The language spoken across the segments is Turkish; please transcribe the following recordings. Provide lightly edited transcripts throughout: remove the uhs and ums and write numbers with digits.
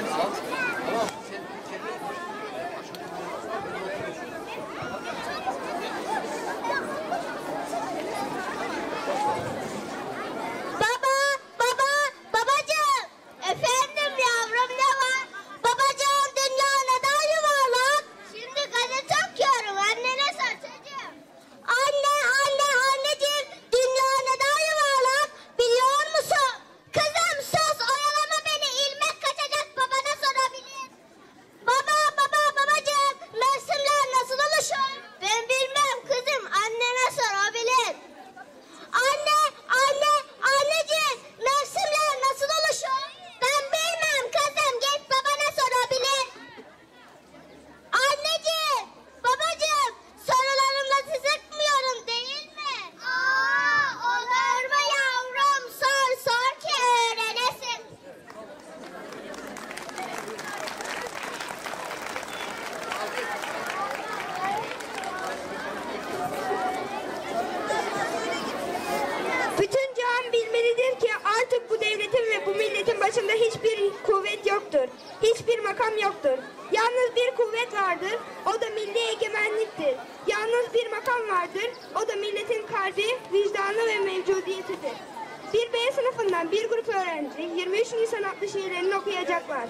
başında hiçbir kuvvet yoktur. Hiçbir makam yoktur. Yalnız bir kuvvet vardır. O da milli egemenliktir. Yalnız bir makam vardır. O da milletin kalbi, vicdanı ve mevcudiyetidir. Bir B sınıfından bir grup öğrenci 23 Nisan adlı şiirlerini okuyacaklar.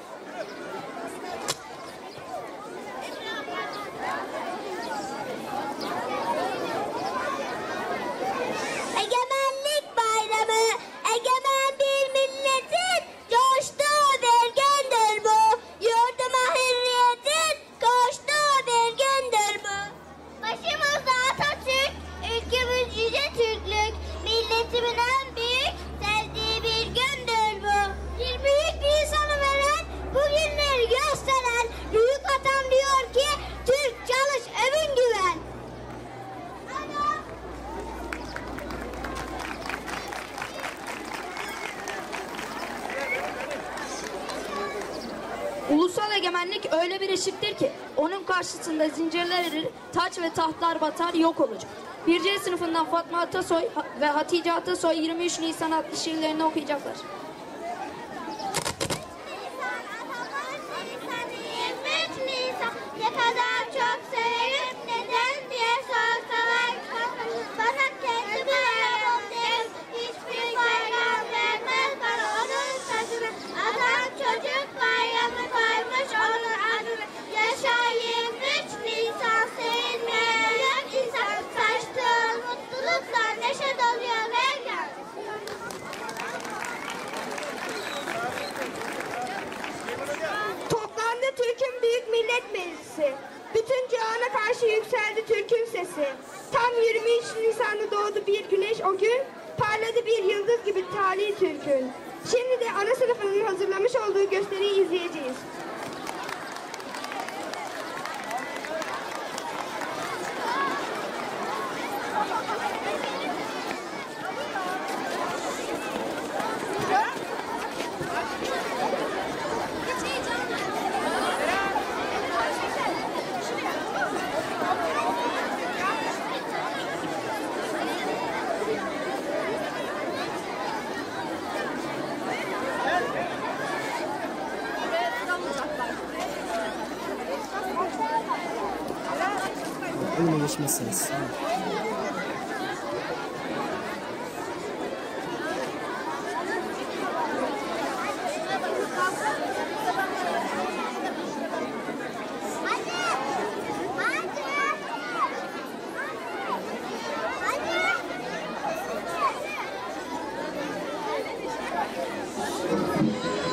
Egemenlik bayramı, egemen bir milletin coştuğu bir gündür bu. Yurduma hürriyetin koştuğu bir gündür bu. Başımızda Atatürk, ülkümüz yüce Türklük, milletimin en büyük sevdiği bir gündür bu. 23 Nisan'ı veren, bugünleri gösteren büyük atam diyor ki Türk çalış, övün güven. Ulusal egemenlik öyle bir eşittir ki onun karşısında zincirler erir, taç ve tahtlar batar, yok olacak. 1C sınıfından Fatma Atasoy ve Hatice Atasoy 23 Nisan adlı şiirlerini okuyacaklar. Ne kadar çok severim, neden diye sorsalar bana kendi bayramım derim. Hiçbir bayram vermez bana onun tadını. Adam çocuk bayramı koymuş onun adını. Yaşa 23 Nisan sevinmeyen insan. Saçtığı mutlulukla neşe doluyor her gün. Toplandı Türk'ün Büyük Millet Meclisi. Bütün cihana karşı yükseldi Türk'ün sesi. Tam 23 Nisan'da doğdu bir güneş o gün. Parladı bir yıldız gibi tali Türk'ün. Şimdi de ana sınıfının hazırlamış olduğu gösteriyi izleyeceğiz. Önüne geçmezsiniz. Hadi.